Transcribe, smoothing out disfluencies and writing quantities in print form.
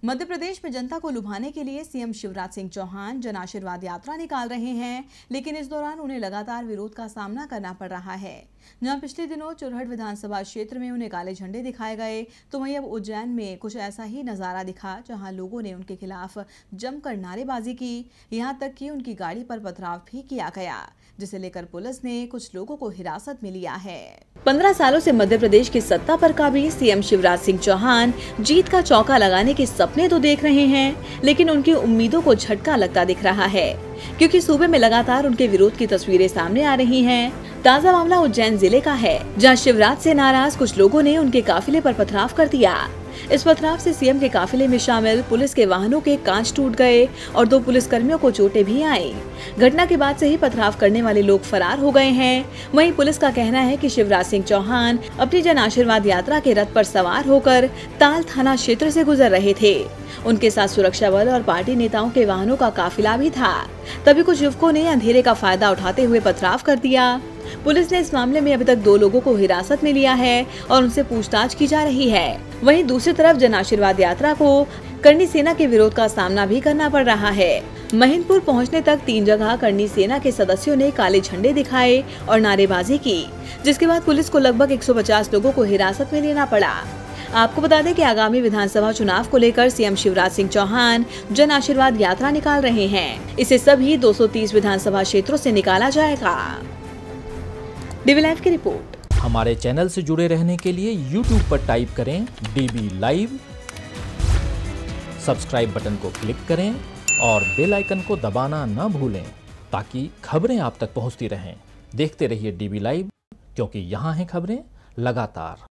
मध्य प्रदेश में जनता को लुभाने के लिए सीएम शिवराज सिंह चौहान जन आशीर्वाद यात्रा निकाल रहे हैं, लेकिन इस दौरान उन्हें लगातार विरोध का सामना करना पड़ रहा है। जहां पिछले दिनों चुरहट विधानसभा क्षेत्र में उन्हें काले झंडे दिखाए गए, तो वहीं अब उज्जैन में कुछ ऐसा ही नजारा दिखा, जहां लोगों ने उनके खिलाफ जमकर नारेबाजी की। यहां तक कि उनकी गाड़ी पर पथराव भी किया गया, जिसे लेकर पुलिस ने कुछ लोगों को हिरासत में लिया है। 15 सालों से मध्य प्रदेश की सत्ता पर काबिज सीएम शिवराज सिंह चौहान जीत का चौका लगाने के सपने तो देख रहे हैं, लेकिन उनकी उम्मीदों को झटका लगता दिख रहा है, क्योंकि सूबे में लगातार उनके विरोध की तस्वीरें सामने आ रही हैं। ताजा मामला उज्जैन जिले का है, जहां शिवराज से नाराज कुछ लोगों ने उनके काफिले पर पथराव कर दिया। इस पथराव से सीएम के काफिले में शामिल पुलिस के वाहनों के कांच टूट गए और 2 पुलिसकर्मियों को चोटें भी आईं। घटना के बाद से ही पथराव करने वाले लोग फरार हो गए हैं। वहीं पुलिस का कहना है कि शिवराज सिंह चौहान अपनी जन आशीर्वाद यात्रा के रथ पर सवार होकर ताल थाना क्षेत्र से गुजर रहे थे। उनके साथ सुरक्षा बल और पार्टी नेताओं के वाहनों का काफिला भी था। तभी कुछ युवकों ने अंधेरे का फायदा उठाते हुए पथराव कर दिया। पुलिस ने इस मामले में अभी तक 2 लोगों को हिरासत में लिया है और उनसे पूछताछ की जा रही है। वहीं दूसरी तरफ जन आशीर्वाद यात्रा को करनी सेना के विरोध का सामना भी करना पड़ रहा है। महिंदपुर पहुंचने तक 3 जगह करनी सेना के सदस्यों ने काले झंडे दिखाए और नारेबाजी की, जिसके बाद पुलिस को लगभग 150 लोगों को हिरासत में लेना पड़ा। आपको बता दें कि आगामी विधानसभा चुनाव को लेकर सीएम शिवराज सिंह चौहान जन आशीर्वाद यात्रा निकाल रहे हैं। इसे सभी 230 विधानसभा क्षेत्रों से निकाला जाएगा। डीबी लाइव की रिपोर्ट। हमारे चैनल से जुड़े रहने के लिए YouTube पर टाइप करें डीबी लाइव, सब्सक्राइब बटन को क्लिक करें और बेल आइकन को दबाना न भूलें, ताकि खबरें आप तक पहुंचती रहें। देखते रहिए डीबी लाइव, क्योंकि यहाँ हैं खबरें लगातार।